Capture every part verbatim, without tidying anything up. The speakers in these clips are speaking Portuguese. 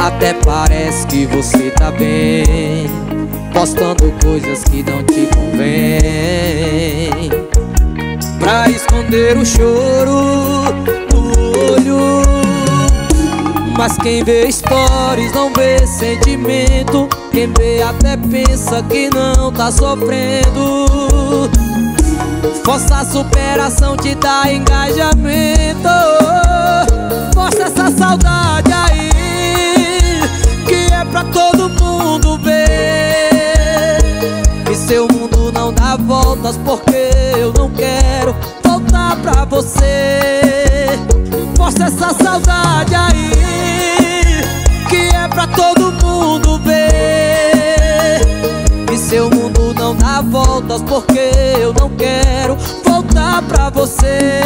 Até parece que você tá bem, postando coisas que não te convém, pra esconder o choro no olho. Mas quem vê stories não vê sentimento, quem vê até pensa que não tá sofrendo. Força a superação, te dá engajamento. Força essa saudade aí, que é pra todo mundo ver. E seu mundo não dá voltas, porque eu não quero voltar pra você. Força essa saudade aí, que é pra todo mundo ver. E seu mundo não dá voltas, porque eu não quero voltar pra você.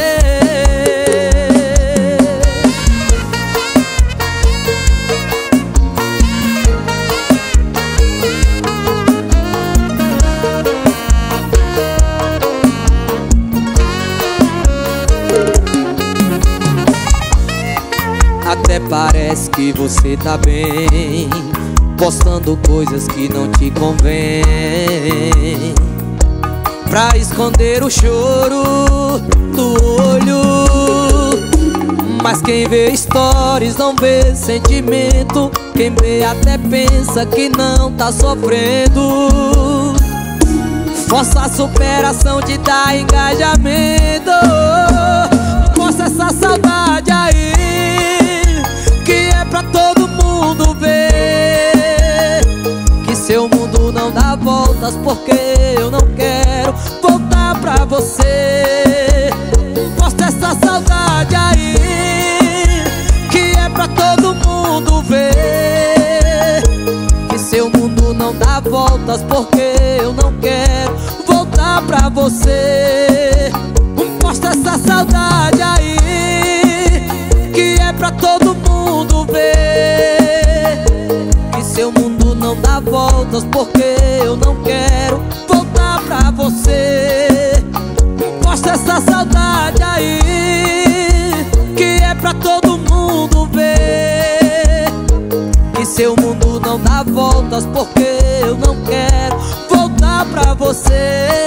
Até parece que você tá bem, postando coisas que não te convém, pra esconder o choro do olho. Mas quem vê stories não vê sentimento, quem vê até pensa que não tá sofrendo. Força a superação, te dá engajamento. Força essa saudade aí, que é pra todo mundo ver. Que seu mundo não dá voltas, porque eu não quero voltar pra você. Posta essa saudade aí, que é pra todo mundo ver. Que seu mundo não dá voltas, porque eu não quero voltar pra você. Posta essa saudade aí, que é pra todo mundo ver. Que seu mundo não dá voltas, porque eu não quero voltar pra você. Mostra essa saudade aí, que é pra todo mundo ver. Que seu mundo não dá voltas, porque eu não quero voltar pra você.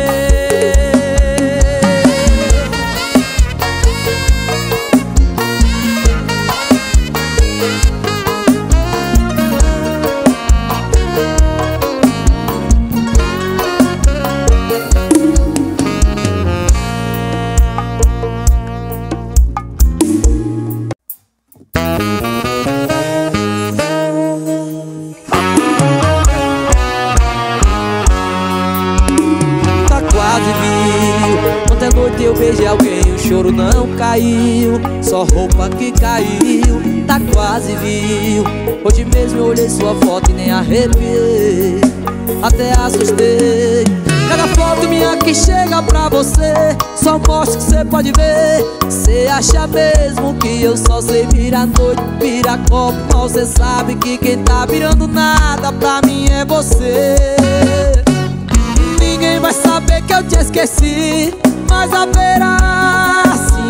Eu beijei alguém, o choro não caiu, só roupa que caiu, tá quase viu. Hoje mesmo eu olhei sua foto e nem arrepiei, até assustei. Cada foto minha que chega pra você, só mostra que cê pode ver. Cê acha mesmo que eu só sei virar noite, virar copo, mal cê sabe que quem tá virando nada pra mim é você. Ninguém vai saber que eu te esqueci, mas haverá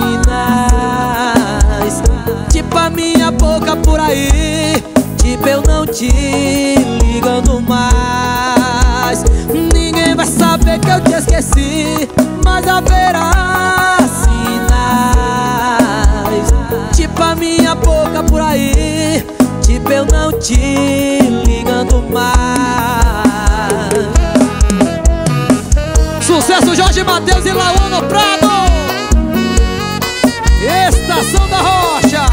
sinais, tipo a minha boca por aí, tipo eu não te ligando mais. Ninguém vai saber que eu te esqueci, mas haverá sinais, tipo a minha boca por aí, tipo eu não te ligando mais. Sucesso Jorge Mateus e Lauano Prado, Estação da Rocha.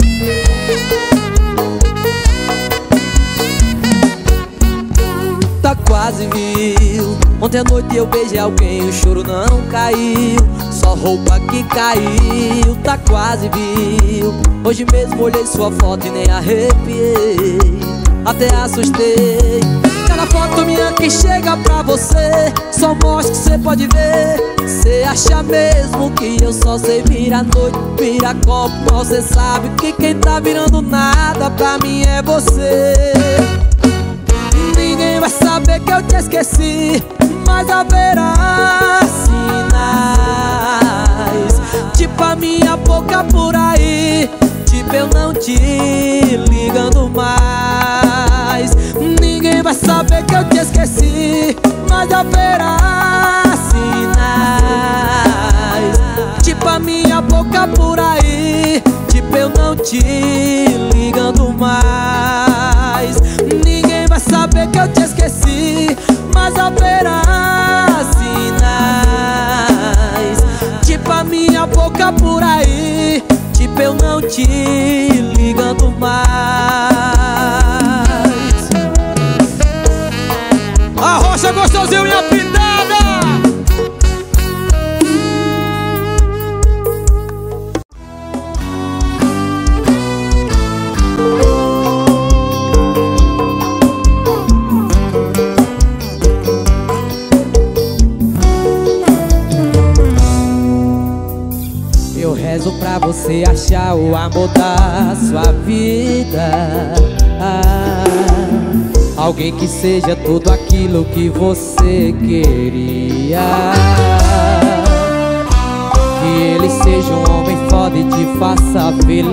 Tá quase viu. Ontem à noite eu beijei alguém, o choro não caiu, só roupa que caiu, tá quase viu. Hoje mesmo olhei sua foto e nem arrepiei, até assustei. Cada foto minha que chega pra você, só mostra que cê pode ver. Cê acha mesmo que eu só sei virar noite, virar copo, mal cê sabe que quem tá virando nada pra mim é você. Ninguém vai saber que eu te esqueci, mas haverá sinais, tipo a minha boca por aí, tipo tipo eu não te ligando mais. Ninguém vai saber que eu te esqueci, mas haverá sinais. Tipo a minha boca por aí, tipo eu não te ligando mais. Ninguém vai saber que eu te esqueci, mas haverá sinais. Tipo a minha boca por aí, tipo eu não te ligando mais. A rocha gostosinho e a pintada. Eu rezo pra você achar o amor da sua vida, ah, alguém que seja tudo aquilo que você queria. Que ele seja um homem foda e te faça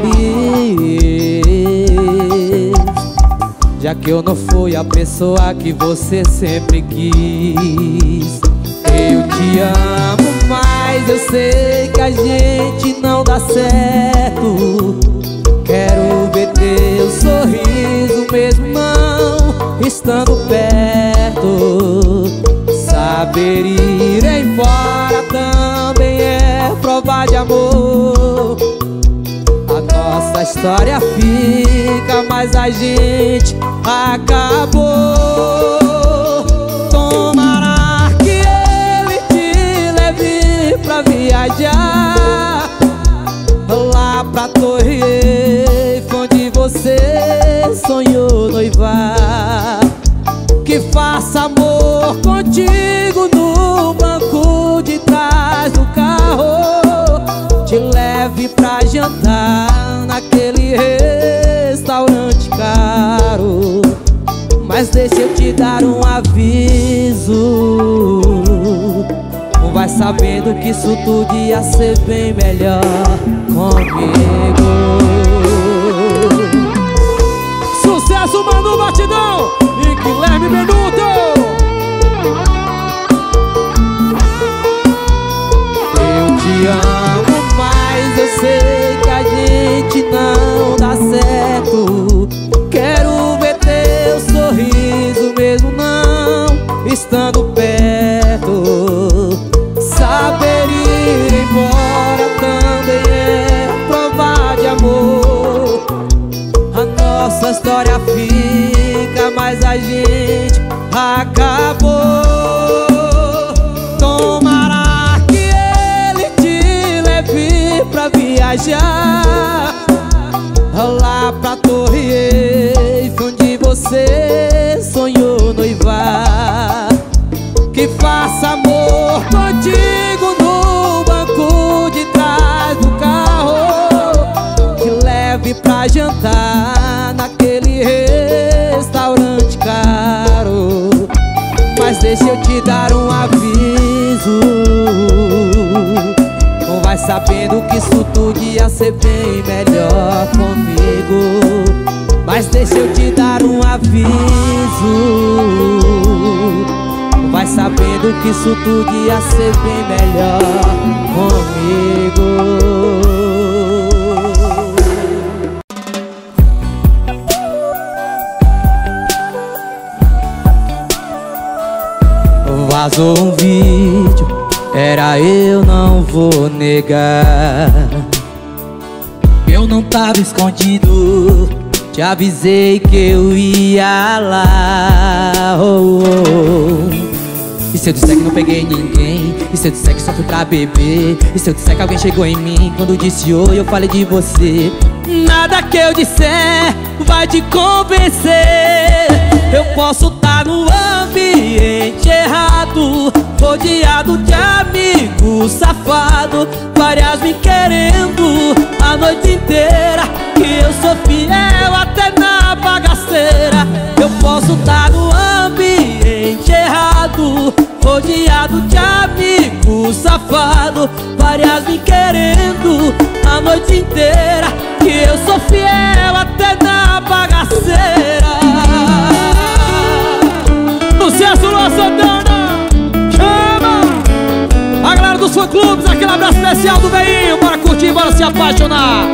feliz, já que eu não fui a pessoa que você sempre quis. Eu te amo, mas eu sei que a gente não dá certo. Quero ver teu sorriso mesmo não estando perto. Saber ir embora também é prova de amor. A nossa história fica, mas a gente acabou. Tomara que ele te leve pra viajar lá pra Torre Eiffel, onde você sonhou noivar. Que faça amor contigo no banco de trás do carro. Te leve pra jantar naquele restaurante caro. Mas deixa eu te dar um aviso, vai sabendo que isso tudo ia ser bem melhor comigo. Sucesso, Manu Batidão e Guilherme Benuto. Eu te amo, mas eu sei que a gente não dá certo. Quero ver teu sorriso mesmo não estando perto. Saber ir embora também é prova de amor. A nossa história fica, mas a gente acabou. Tomara que ele te leve pra viajar lá pra Torre Eiffel, onde você sonhou noivar. Que faça amor contigo no banco de trás do carro. Te leve pra jantar naquele restaurante caro. Mas deixa eu te dar um aviso, vai sabendo que isso tudo ia ser bem melhor comigo. Mas deixa eu te dar um aviso, vai sabendo que isso tudo ia ser bem melhor comigo. Vazou um vídeo, era eu, não vou negar. Eu não tava escondido, te avisei que eu ia lá. Oh, oh. E se eu disser que não peguei ninguém? E se eu disser que só fui pra beber? E se eu disser que alguém chegou em mim quando disse oi, eu falei de você? Nada que eu disser vai te convencer. Eu posso estar no ambiente errado, rodeado de amigos safado, várias me querendo a noite inteira, que eu sou fiel até na bagaceira. Eu posso estar no ambiente errado, rodeado de amigos safado, várias me querendo a noite inteira, que eu eu sou fiel até na bagaceira. Sucesso, Luan Santana! Chama! A galera dos fã-clubes, aquele abraço especial do veinho. Bora curtir, bora se apaixonar.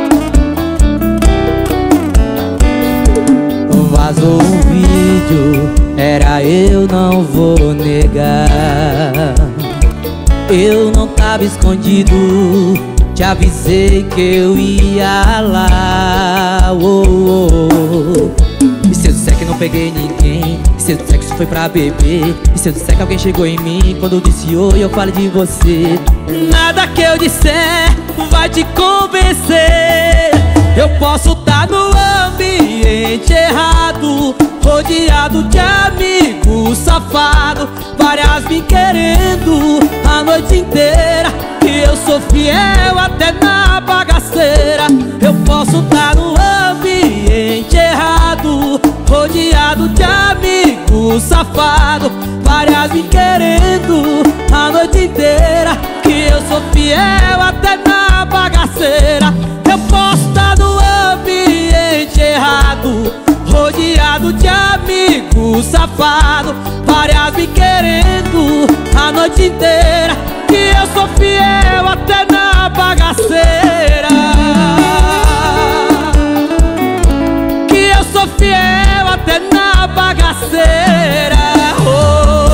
Vazou um vídeo, era eu, não vou negar. Eu não tava escondido, te avisei que eu ia lá. oh, oh. E se eu disser que não peguei ninguém? E se eu disser que isso foi pra beber? E se eu disser que alguém chegou em mim quando eu disse oi, eu falei de você? Nada que eu disser vai te convencer. Eu posso estar no ambiente errado, rodeado de amigos safados, várias me querendo a noite inteira, que eu sou fiel até na bagaceira. Eu posso estar no ambiente errado, rodeado de amigos safados, várias me querendo a noite inteira, que eu sou fiel até na bagaceira. Eu posso estar no ambiente errado, rodeado de amigos safados, várias me querendo a noite inteira, que eu sou fiel até na bagaceira. Que eu sou fiel até na bagaceira. oh.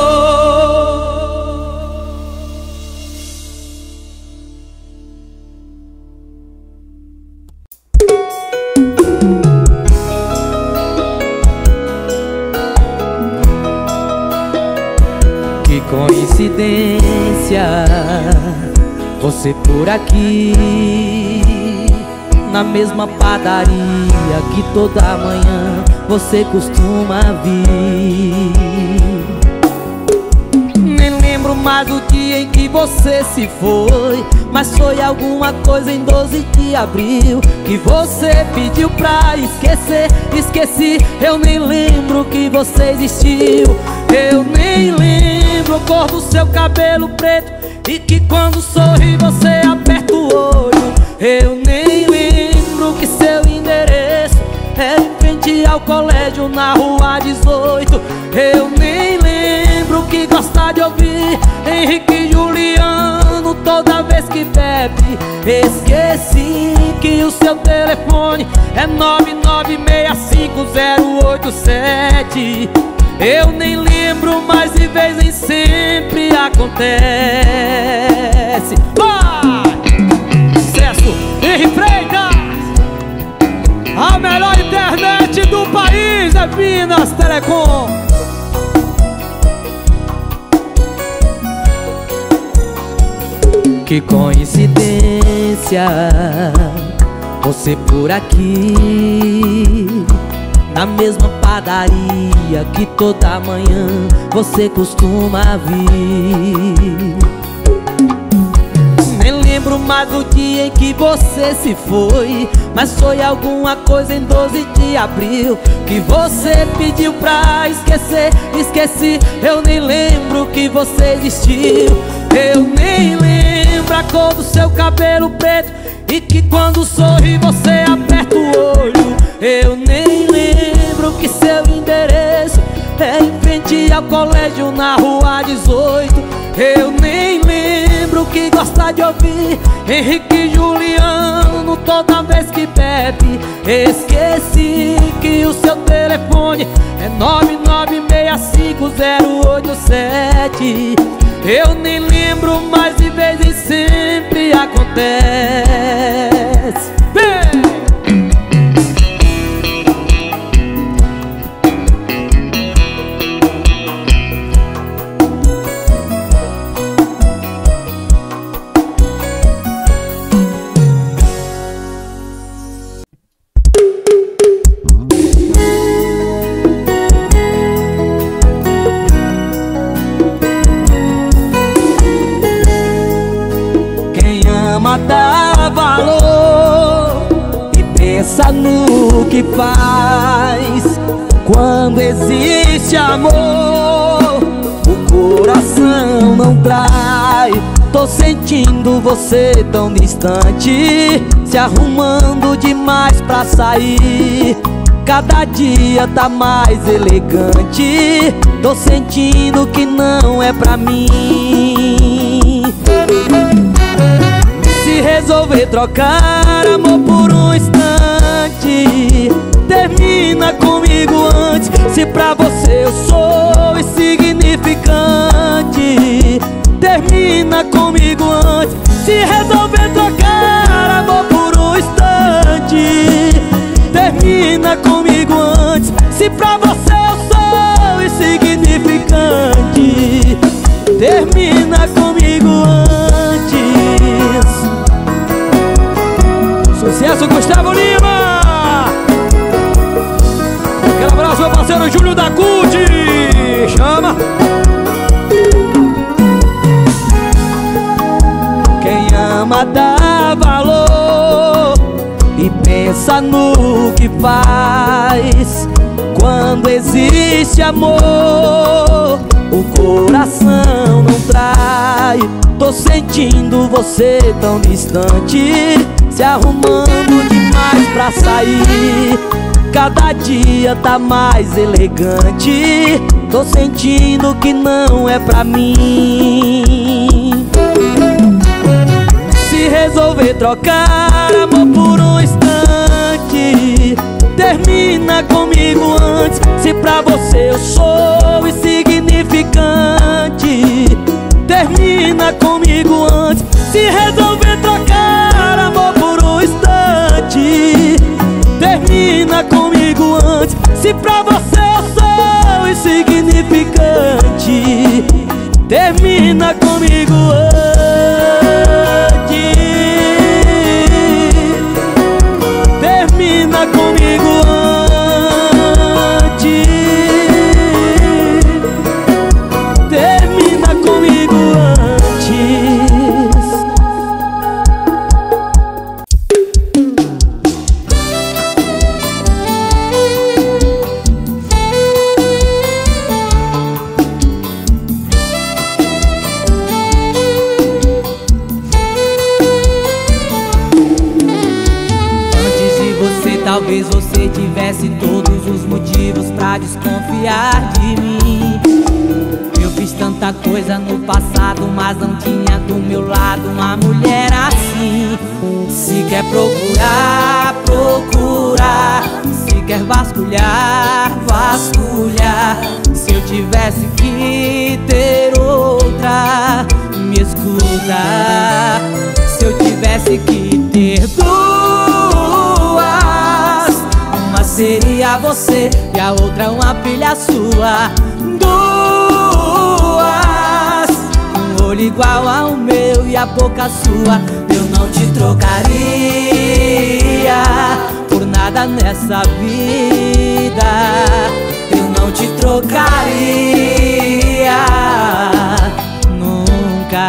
Que coincidência, você por aqui, na mesma padaria que toda manhã você costuma vir. Nem lembro mais do dia em que você se foi, mas foi alguma coisa em doze de abril que você pediu pra esquecer. Esqueci, eu nem lembro que você existiu. Eu nem lembro a cor do seu cabelo preto, e que quando sorri você aperta o olho. Eu nem lembro que seu endereço é em frente ao colégio na rua dezoito. Eu nem lembro que gosta de ouvir Henrique e Juliano toda vez que bebe. Esqueci que o seu telefone é nove nove seis cinco zero oito sete. Eu nem lembro, mas de vez em sempre acontece. Vai! Sucesso, Henri Freitas! A melhor internet do país é Minas Telecom. Que coincidência, você por aqui, na mesma padaria que toda manhã você costuma vir. Nem lembro mais do dia em que você se foi, mas foi alguma coisa em doze de abril que você pediu pra esquecer. Esqueci, eu nem lembro que você existiu. Eu nem lembro a cor do seu cabelo preto, e que quando sorri você aperta o olho. Eu nem lembro que seu endereço é em frente ao colégio na rua dezoito. Eu nem lembro que gosta de ouvir Henrique e Juliano toda vez que bebe. Esqueci que o seu telefone é nove nove seis cinco zero oito sete. Eu nem lembro, mas de vez em sempre acontece. Vem! Dá valor e pensa no que faz. Quando existe amor, o coração não trai. Tô sentindo você tão distante, se arrumando demais pra sair. Cada dia tá mais elegante. Tô sentindo que não é pra mim. Se resolver trocar amor por um instante, termina comigo antes. Se pra você eu sou insignificante, termina comigo antes. Se resolver trocar amor por um instante, termina comigo antes. Se pra você eu sou insignificante, termina comigo antes. Sucesso, Gustavo Lima! Aquele abraço, meu parceiro Júlio da Cult. Chama! Quem ama dá valor e pensa no que faz. Quando existe amor, o coração não trai. Tô sentindo você tão distante, se arrumando demais pra sair. Cada dia tá mais elegante. Tô sentindo que não é pra mim. Se resolver trocar amor por um instante, termina comigo antes. Se pra você eu sou insignificante, termina comigo antes. Se resolver trocar amor por um instante, termina comigo antes. Se pra você eu sou insignificante, termina comigo antes. Termina comigo antes. Termina comigo antes. Talvez você tivesse todos os motivos pra desconfiar de mim. Eu fiz tanta coisa no passado, mas não tinha do meu lado uma mulher assim. Se quer procurar, procurar. Se quer vasculhar, vasculhar. Se eu tivesse que ter outra, me escuta. Se eu tivesse que ter duas, seria você e a outra uma filha sua. Duas, um olho igual ao meu e a boca sua. Eu não te trocaria por nada nessa vida. Eu não te trocaria nunca.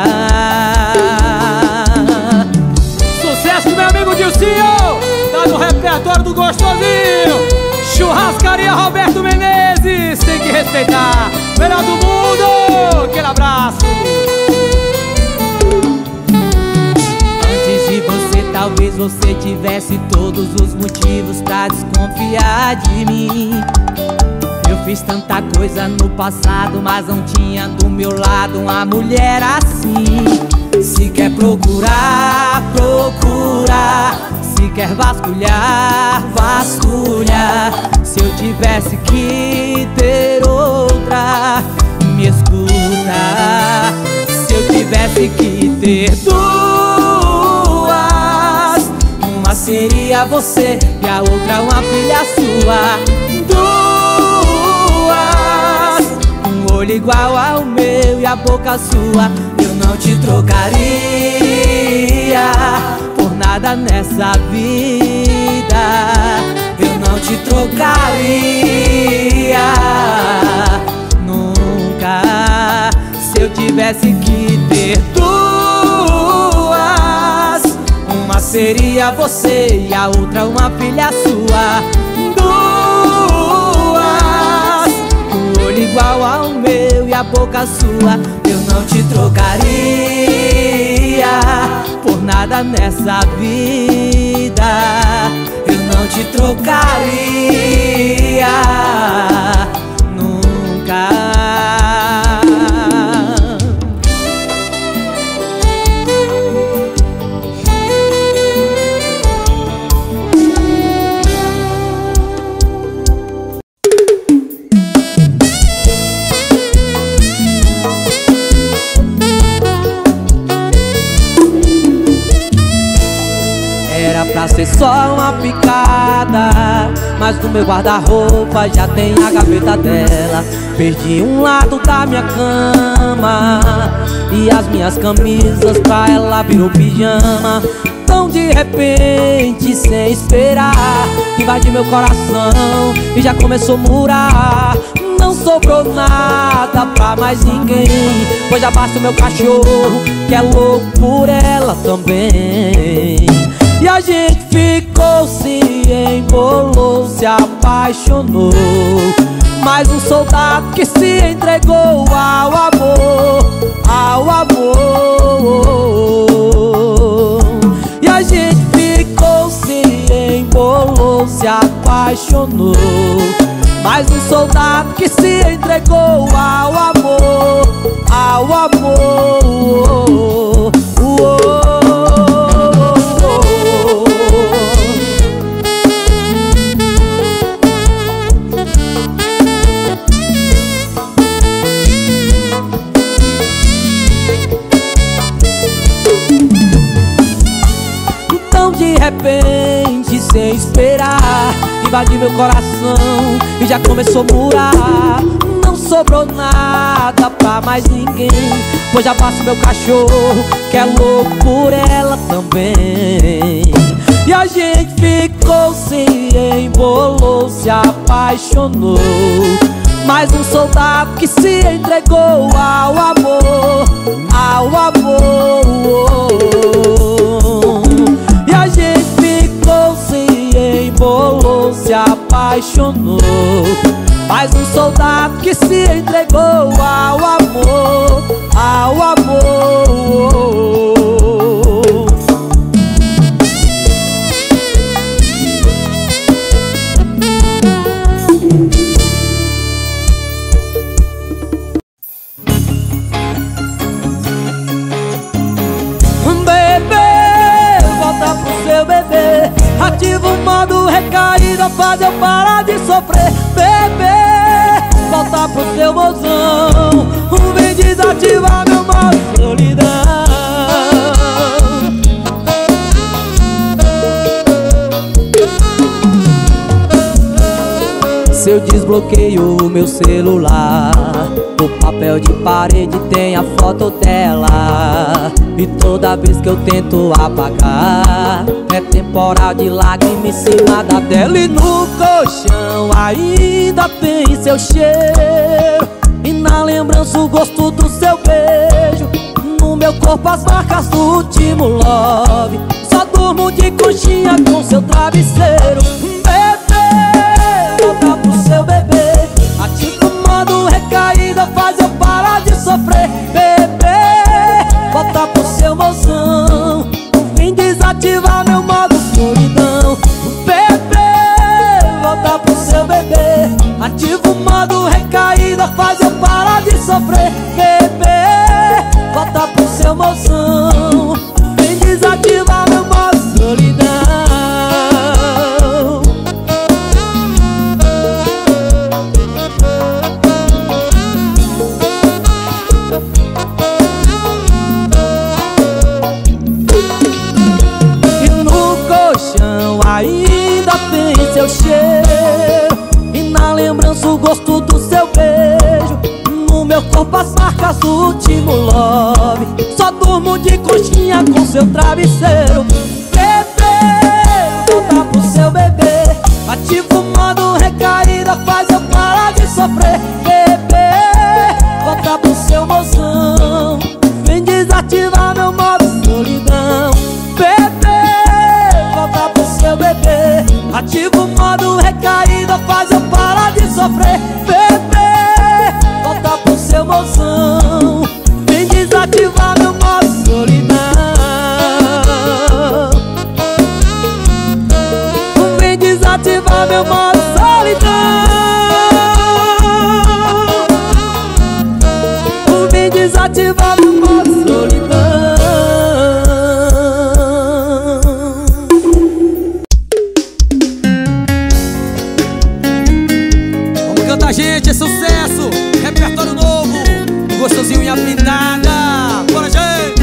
Sucesso do meu amigo Dilcinho, tá no repertório do gostosinho. Churrascaria Roberto Menezes, tem que respeitar. Melhor do mundo, aquele abraço. Antes de você, talvez você tivesse todos os motivos pra desconfiar de mim. Eu fiz tanta coisa no passado, mas não tinha do meu lado uma mulher assim. Se quer procurar, procurar. Se quer vasculhar, vasculhar. Se eu tivesse que ter outra, me escuta. Se eu tivesse que ter duas, uma seria você e a outra uma filha sua. Duas, um olho igual ao meu e a boca sua. Eu não te trocaria por nada nessa vida. Eu não te trocaria nunca. Se eu tivesse que ter duas, uma seria você e a outra uma filha sua. Duas, um olho igual ao meu e a boca sua. Eu não te trocaria por nada nessa vida. Eu não não te trocaria nunca. Pra ser só uma picada, mas no meu guarda-roupa já tem a gaveta dela. Perdi um lado da minha cama e as minhas camisas pra ela virou pijama. Tão de repente, sem esperar, invadiu meu coração e já começou a murar. Não sobrou nada pra mais ninguém, pois já basta o meu cachorro, que é louco por ela também. E a gente ficou, se embolou, se apaixonou. Mais um soldado que se entregou ao amor, ao amor. E a gente ficou, se embolou, se apaixonou. Mais um soldado que se entregou ao amor, ao amor. De repente, sem esperar, invadiu meu coração e já começou a murar. Não sobrou nada pra mais ninguém, pois já basta o meu cachorro, que é louco por ela também. E a gente ficou, se embolou, se apaixonou. Mais um soldado que se entregou ao amor, ao amor. E a gente ficou, se embolou, se apaixonou. Mais um soldado que se entregou ao amor, ao amor. Ativa o modo recaída, faz eu parar de sofrer. Bebê, volta pro seu mozão, vem desativar meu modo solidão. Se eu desbloqueio o meu celular, o papel de parede tem a foto dela. E toda vez que eu tento apagar, é temporal de lágrima em cima da tela. E no colchão ainda tem seu cheiro, e na lembrança o gosto do seu beijo. No meu corpo as marcas do último love. Só durmo de conchinha com seu travesseiro. Bebê, volta pro seu bebê. Ativa o modo recaída, faz eu parar de sofrer. Bebê, volta pro seu mozão, vem desativar meu modo solidão. Bebê, volta pro seu bebê. Ativa o modo recaída, faz eu parar de sofrer. Bebê, volta pro seu mozão, vem desativar meu modo solidão. Ainda tem seu cheiro, e na lembrança o gosto do seu beijo. No meu corpo as marcas do último love. Só durmo de conchinha com seu travesseiro. Bebê, volta pro seu bebê. Ativa o modo recaída, faz eu parar de sofrer. Bebê, volta pro seu mozão, vem desativar meu modo solidão. Bebê, volta pro seu bebê. Ativa o modo recaída, faz eu parar de sofrer. Bebê, volta pro seu mozão, vem desativar meu modo solidão. Vem desativar desativa meu modo solidão. Vem desativar meu modo solidão. Vamos cantar, gente, é sucesso. Repertório novo, Gostosinho e a Pintada. Bora, gente.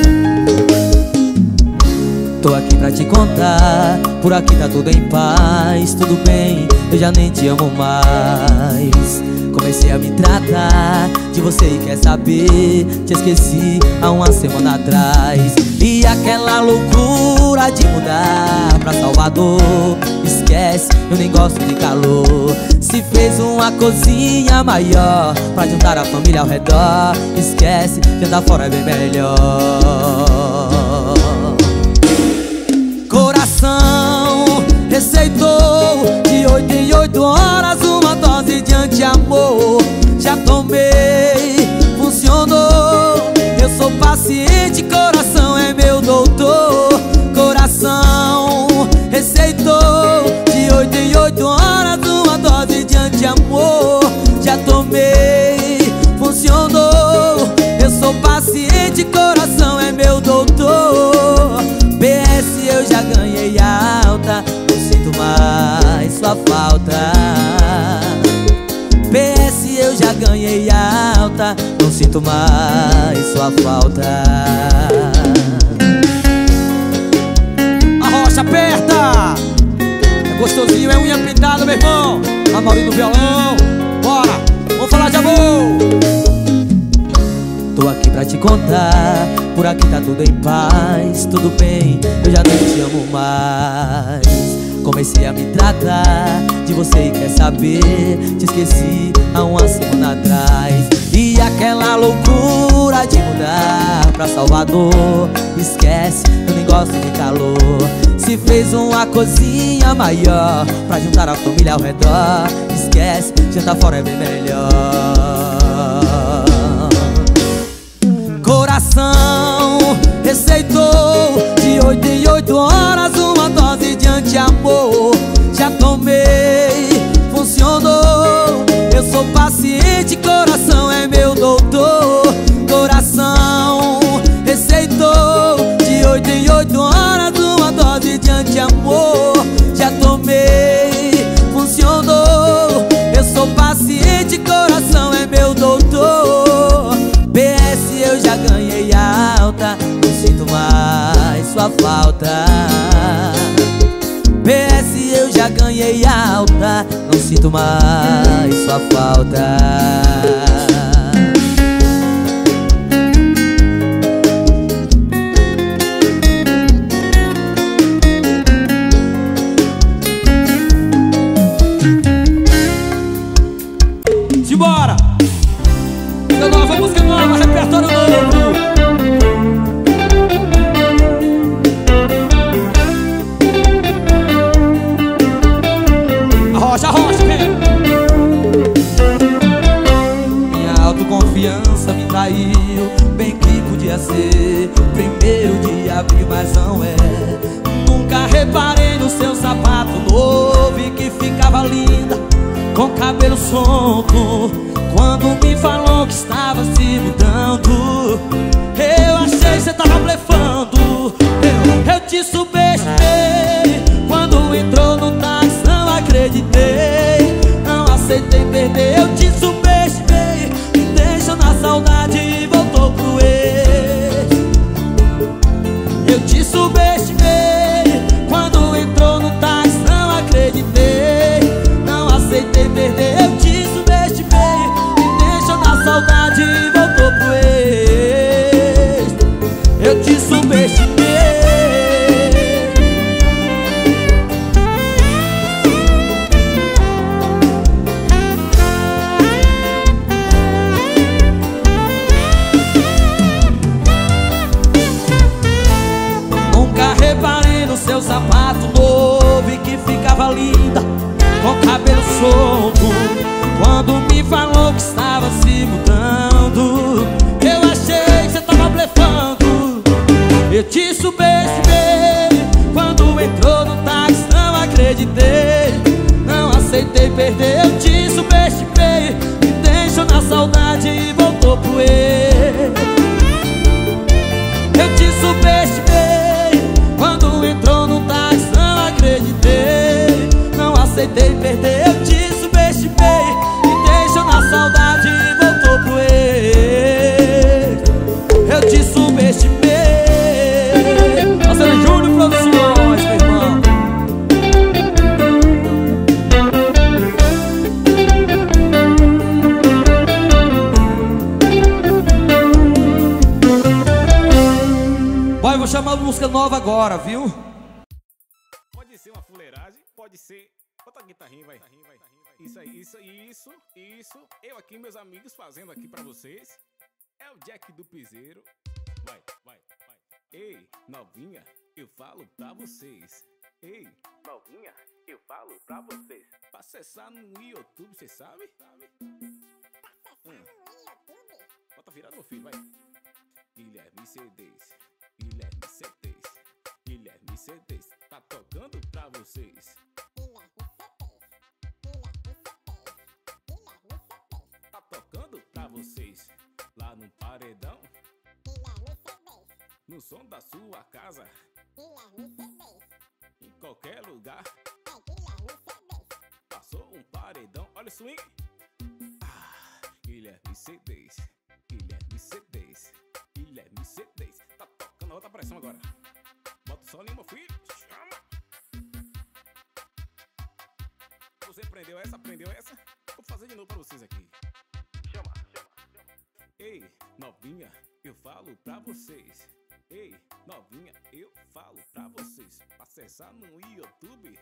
Tô aqui pra te contar, por aqui tá tudo em paz. Tudo bem, eu já nem te amo mais. Comecei a me tratar de você e quer saber, te esqueci há uma semana atrás. E aquela loucura de mudar pra Salvador, esquece, eu nem gosto de calor. Se fez uma cozinha maior pra juntar a família ao redor, esquece, jantar fora é bem melhor. Coração receitou de oito em oito horas uma dose de anti-amor. Já tomei, funcionou. Eu sou paciente, coração é meu doutor. Coração receitou de oito em oito horas uma dose de anti-amor. Já tomei, funcionou. Eu sou paciente, coração é meu doutor. P S eu já ganhei alta, não sinto mais sua falta. P S eu já ganhei alta, não sinto mais sua falta. A rocha aperta. É gostosinho, é unha pintada, meu irmão. A Maurinho no violão. Bora, vamos falar de amor. Tô aqui pra te contar, por aqui tá tudo em paz. Tudo bem, eu já nem te amo mais. Comecei a me tratar de você e quer saber, te esqueci há uma semana atrás. E aquela loucura de mudar pra Salvador, esquece, eu nem gosto de calor. Se fez uma cozinha maior pra juntar a família ao redor, esquece, jantar fora é bem melhor. Coração receitou de oito em oito horas uma dose de anti-amor. Já tomei, funcionou. Eu sou paciente, coração é meu doutor. Coração receitou de oito em oito horas uma dose de anti-amor. Já tomei, funcionou. Eu sou paciente, coração é meu doutor. P S eu já ganhei alta, não sinto mais sua falta. P S eu já ganhei alta, não sinto mais sua falta. Simbora! Música nova, música nova, repertório novo. A rocha, a rocha, vem. Minha autoconfiança me traiu, bem que podia ser primeiro de abril, mas não é. Nunca reparei no seu sapato novo e que ficava linda, com cabelo solto, quando me falou que estava se mudando. Eu achei que você tava blefando. Eu, eu te subestimei. Quando entrou no táxi não acreditei, não aceitei perder. Eu te subestimei, me deixou na saudade e voltou pro ex. Eu te subestimei. Quando entrou no táxi não acreditei, não aceitei perder. Eu te subestimei, me deixou na saudade e voltou pro ex. Eu te subestimei. Nunca reparei no seu sapato novo e que ficava linda, com cabelo solto, quando me falou que estava se mudando. Eu achei que você tava blefando. Eu te subestimei. Quando entrou no táxi não acreditei, aceitei perder, eu te subestimei. Me deixou na saudade e voltou pro ex. Eu te subestimei. Marcelo Júnior Produções, meu irmão. Vai, vou chamar uma música nova agora, viu? Pode ser uma fuleiragem, pode ser. Bota a guitarrinha, vai. Isso aí, isso, isso, isso. Eu aqui, meus amigos, fazendo aqui pra vocês. É o Jack do Piseiro. Vai, vai, vai. Ei, novinha, eu falo pra vocês. Ei, novinha, eu falo pra vocês. Pra acessar no YouTube, cê sabe? Sabe? Hum. Bota virado, meu filho, vai. Guilherme C Ds, Guilherme C Ds, Guilherme C Ds. Tá tocando pra vocês. Tá tocando pra vocês. Lá no paredão, no som da sua casa, em qualquer lugar. Passou um paredão, olha o swing. Ah, Guilherme C Ds, Guilherme C Ds, Guilherme C Ds. Tá tocando a outra pressão agora. Bota o solinho, meu filho. Chama. Você aprendeu essa? Aprendeu essa? Vou fazer de novo pra vocês aqui. Chama, chama, chama. Ei, novinha, eu falo pra vocês. Ei, novinha, eu falo pra vocês. Pra acessar no YouTube.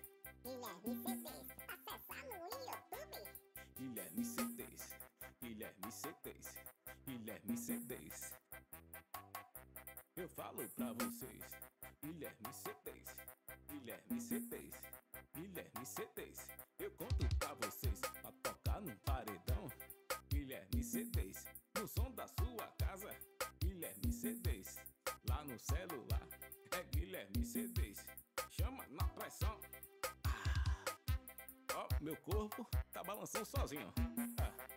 Guilherme C Ds, Guilherme C Ds, Guilherme C Ds. Eu falo pra vocês. Guilherme C Ds, Guilherme C Ds, Guilherme C Ds. Eu conto pra vocês. Pra tocar num paredão. Guilherme C Ds, no som da sua casa. Guilherme C Ds, lá no celular. É Guilherme C Ds, chama na pressão. Ah, ó, meu corpo tá balançando sozinho. Ah.